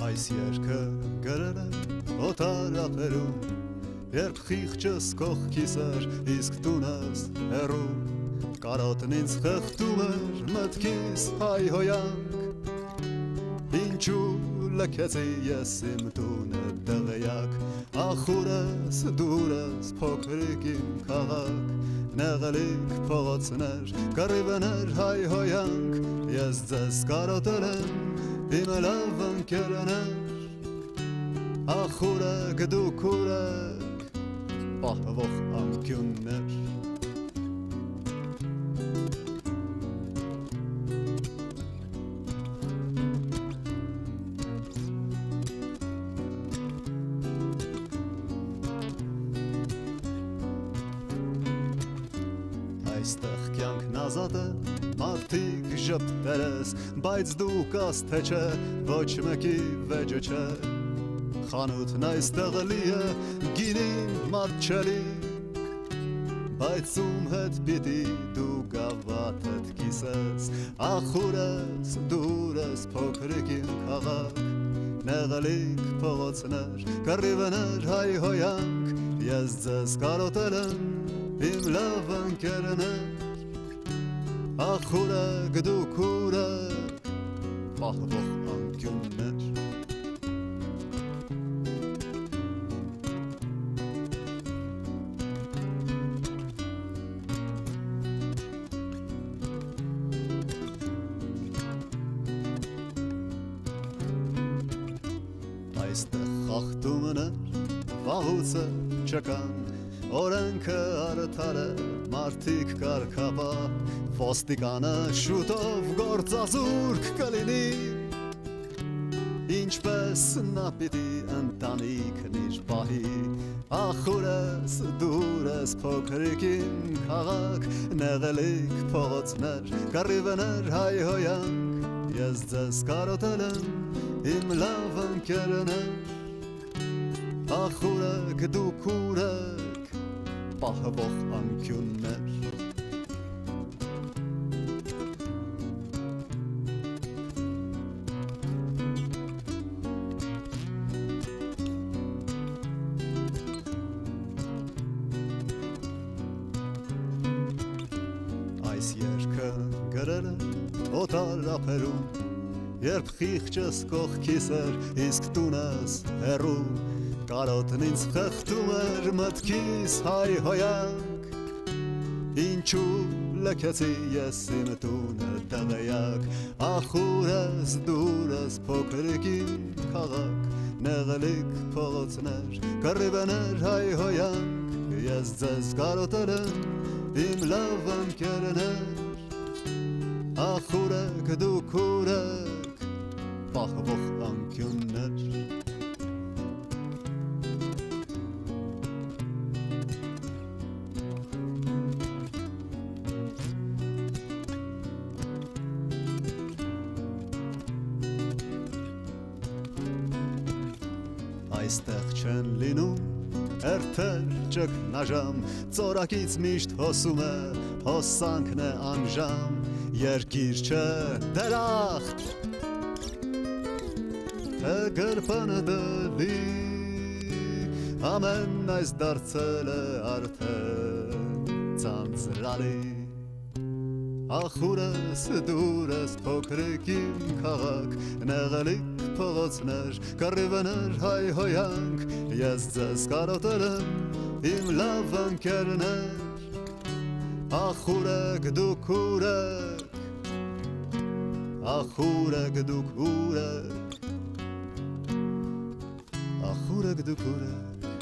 Այս երգը գրել եմ օտարապերում, երբ խիղճս կողքիս էր, իսկ տունս հեռու, կարոտն ինձ խեղդում էր մտքիս հայհոյանք, ինչու լքեցի ես իմ տունը դղեյակ, ախուրս դուրս փոքրիկ իմ քաղաք, նեղելիք փողոցներ, կռիվներ հայհոյանք, ես ձեզ կարոտել եմ իմ լավ ընկերներ, ախուրեք դուք ուրեք պահվող անկյուններ։ Այստեղ կյանքն ազատ է, մարդիկ ժպտերես, բայց դու կաս թե չէ, ոչ մեկի վեճը չէ, խանութն այստեղ լի է, գինին մարդ չելի, բայց ում հետ պիտի դու գավաթդ կիսես, ախուրս դուրս փոքրիկ իմ քաղաք, նեղելիք փողոցներ, կռիվներ հայհոյանք, ես ձեզ կարոտել եմ իմ լավ ընկերներ, ախուրեք դուք ուրեք պահվող անկյուններ։ Այստեղ խախտումներ վաղուց չկան, օրենքը արդար է, մարդիկ կարգապահ, ոստիկանը շուտով գործազուրկ կլինի, ինչպես նա պիտի ընտանիքն իր պահի, ախուրս դուրս փոքրիկ իմ քաղաք, նեղելիք փողոցներ, կռիվներ հայհոյանք, ես ձեզ կարոտել եմ իմ լավ ընկերներ, ախուրեք դուք ուրեք պահվող անկյուններ։ Այս երգը գրել եմ օտարապերում, երբ խիղճս կողքիս էր, իսկ տունս հեռու, կարոտն ինձ խեղդում էր մտքիս հայհոյանք, ինչու լքեցի ես իմ տունը դղեյակ, ախուրս դուրս փոքրիկ իմ քաղաք, նեղելիք փողոցներ, կռիվներ հայհոյանք, ես ձեզ կարոտել եմ իմ լավ ընկերներ, ախուրեք դուք ուրեք պահվող անկյուններ։ Այստեղ չեն լինում երթեր ճգնաժամ, ծորակից միշտ հոսում է, հոսանքն է անժամ, երկիր չէ դրախտ, թե գրպանը դլի, ամեն այս դարձել է արդեն ծանծրալի, ախուրս դուրս փոքրիկ իմ քաղաք, նեղելիք փողոցներ, կռիվներ հայհոյանք, ես ձեզ կարոտել եմ իմ լավ ընկերներ, ախուրեք դուք ուրեք, ախուրեք դուք ուրեք, ախուրեք դուք ուրեք